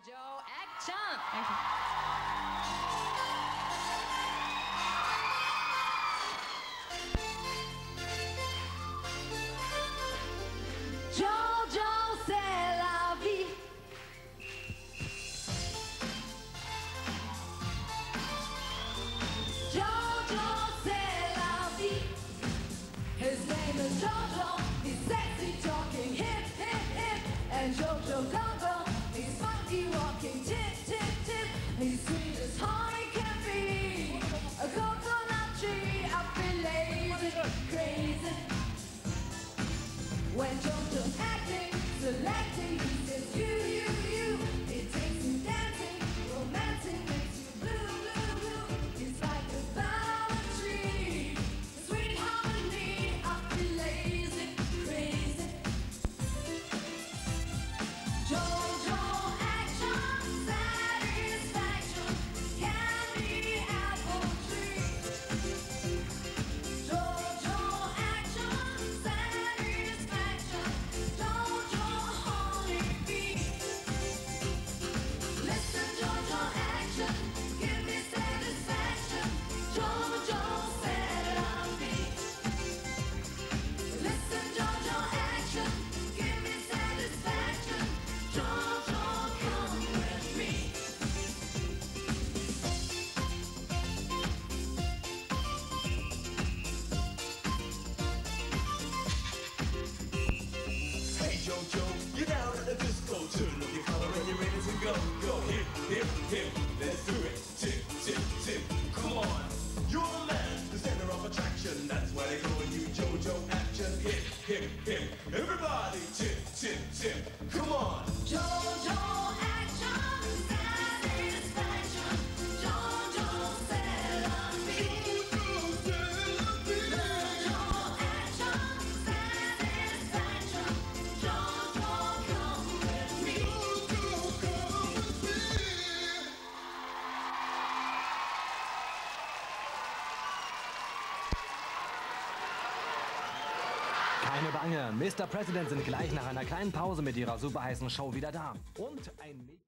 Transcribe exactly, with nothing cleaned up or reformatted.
Jojo, action! Jojo, c'est la vie. Jojo, c'est la vie. His name is Jojo. He's sexy, talking hip, hip, hip. And Jojo Go-Go. He's funky, walking tip, tip, tip. He's sweet as honey can be. A coconut tree, I feel lazy, crazy. When Jojo's acting, selecting, he says you, you, you. It takes you dancing, romancing, makes you blue, blue, blue. He's like a flower tree, sweet harmony. I feel lazy, crazy. Jojo action, satisfaction, candy apple tree. Jojo action, satisfaction, Jojo honeybee. Listen, Jojo action, give me satisfaction, Jojo c'est la vie. Listen, Jojo action, give me satisfaction, Jojo come with me. Hey Jojo, you're down at the disco. Turn up your collar and you're ready to go. Go hip, hip, hip, let's do it. Tip, tip, tip, come on. You're the man, the center of attraction. That's why they call you Jojo Action. Hip, hip, hip, everybody tip, tip, tip, come on. Jojo action, satisfaction, Jojo c'est la vie. Jojo action, satisfaction, Jojo come with me. Keine Bange, Mister President sind gleich nach einer kleinen Pause mit ihrer superheißen Show wieder da. Und ein